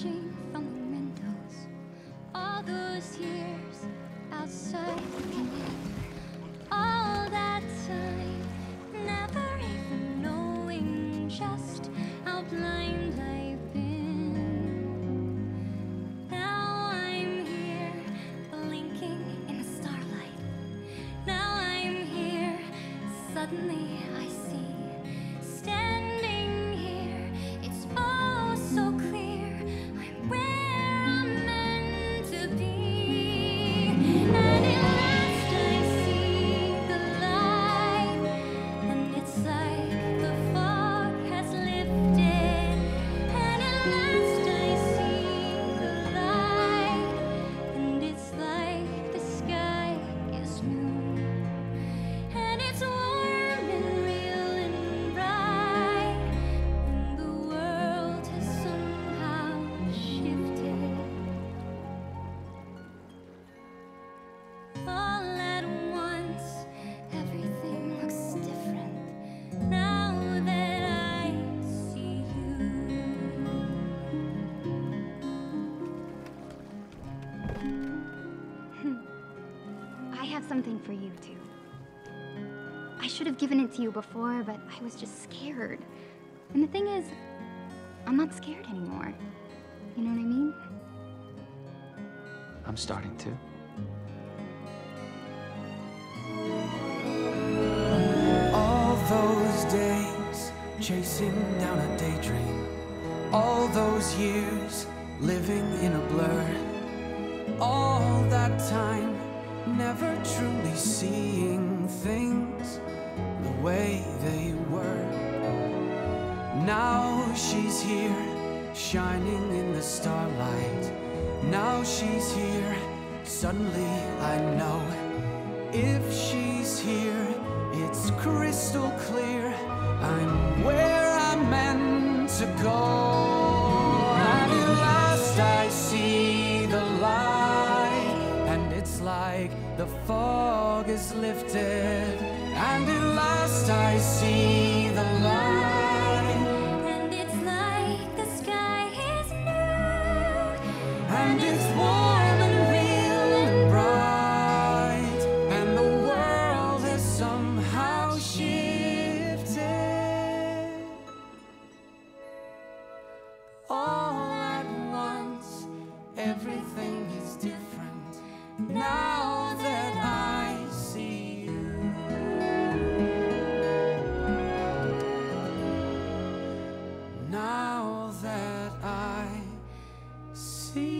watching from the windows. All those years outside looking in. All that time, never even knowing just how blind I've been. Now I'm here, blinking in the starlight. Now I'm here, suddenly I see. Standing here, it's all so clear. I'm where I'm meant to be. And at last I see the light. And it's like the fog has lifted. And at last I see the light. And it's like the sky is new. And it's warm and real and bright. And the world has somehow shifted. All at once, everything looks different now that I see you. I have something for you, too. I should have given it to you before, but I was just scared. And the thing is, I'm not scared anymore. You know what I mean? I'm starting to. All those days chasing down a daydream. All those years living in a blur. All that time never truly seeing things the way they were. Now she's here, shining in the starlight. Now she's here, suddenly I know. If she's here, it's crystal clear. I'm where I'm meant to go. And at last I see the light. And it's like the fog is lifted. And at last I see the light. And it's like the sky is new. And it's warm and real and bright. And the world has somehow shifted. All at once, everything is different now that I see you. Now that I see